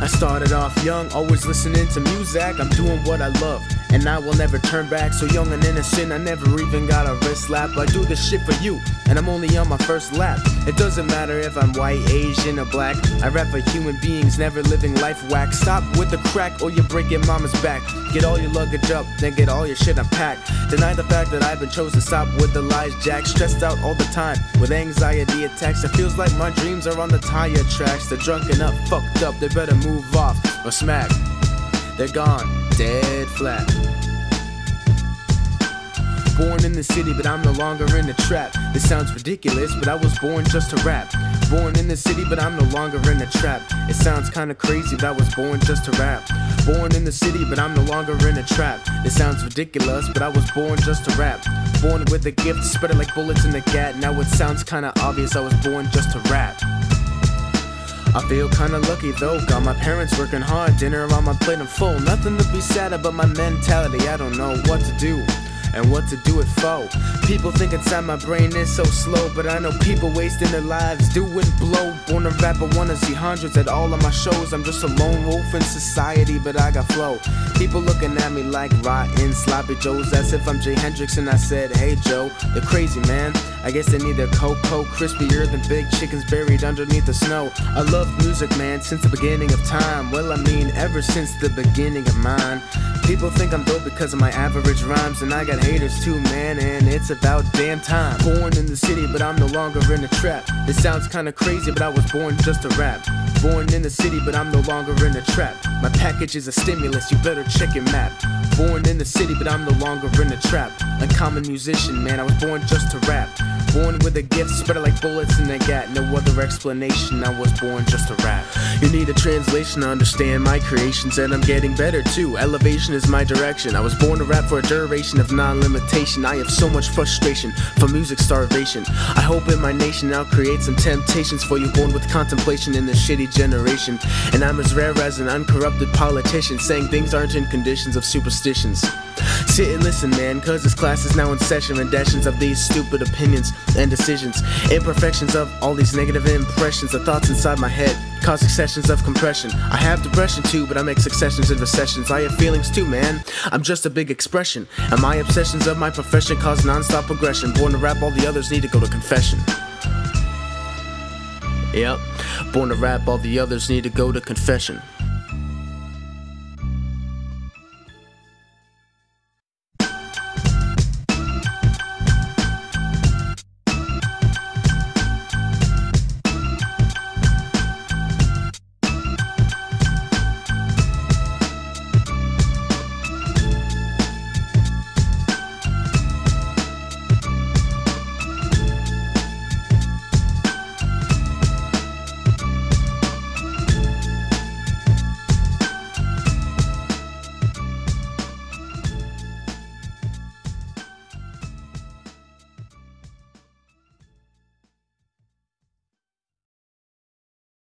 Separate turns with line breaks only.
I started off young, always listening to music. I'm doing what I love, and I will never turn back. So young and innocent, I never even got a wrist slap. I do this shit for you, and I'm only on my first lap. It doesn't matter if I'm white, Asian, or black. I rap for human beings, never living life whack. Stop with the crack or you break your mama's back. Get all your luggage up, then get all your shit unpacked. Deny the fact that I've been chosen, stop with the lies, Jack. Stressed out all the time, with anxiety attacks. It feels like my dreams are on the tire tracks. They're drunken up, fucked up, they better move off or smack. They're gone, dead flat. Born in the city, but I'm no longer in the trap. This sounds ridiculous, but I was born just to rap. Born in the city, but I'm no longer in the trap. It sounds kinda crazy, but I was born just to rap. Born in the city, but I'm no longer in a trap. It sounds ridiculous, but I was born just to rap. Born with a gift, spread it like bullets in the gat. Now it sounds kinda obvious, I was born just to rap. I feel kinda lucky though, got my parents working hard, dinner on my plate and full. Nothing to be sad about my mentality, I don't know what to do and what to do it for. People think inside my brain is so slow, but I know people wasting their lives doing blow. Born a rapper, wanna see hundreds at all of my shows. I'm just a lone wolf in society, but I got flow. People looking at me like rotten sloppy joes, as if I'm Jay Hendrix and I said, hey Joe. They're crazy, man, I guess they need their cocoa crispier than big chickens buried underneath the snow. I love music, man, since the beginning of time. Well, I mean, ever since the beginning of mine. People think I'm dope because of my average rhymes, and I got haters too, man, and it's about damn time. Born in the city, but I'm no longer in a trap. This sounds kinda crazy, but I was born just to rap. Born in the city, but I'm no longer in a trap. My package is a stimulus, you better check your map. Born in the city, but I'm no longer in a trap. Uncommon musician, man, I was born just to rap. Born with a gift, spread it like bullets in the gat. No other explanation, I was born just to rap. You need a translation to understand my creations, and I'm getting better too. Elevation is my direction. I was born to rap for a duration of non-limitation. I have so much frustration from music starvation. I hope in my nation I'll create some temptations for you born with contemplation in this shitty generation. And I'm as rare as an uncorrupted politician, saying things aren't in conditions of superstitions. Sit and listen, man, cause this class is now in session. Renditions of these stupid opinions and decisions, imperfections of all these negative impressions. The thoughts inside my head cause successions of compression. I have depression too, but I make successions and recessions. I have feelings too, man, I'm just a big expression. And my obsessions of my profession cause non-stop progression. Born to rap, all the others need to go to confession. Yep, born to rap, all the others need to go to confession.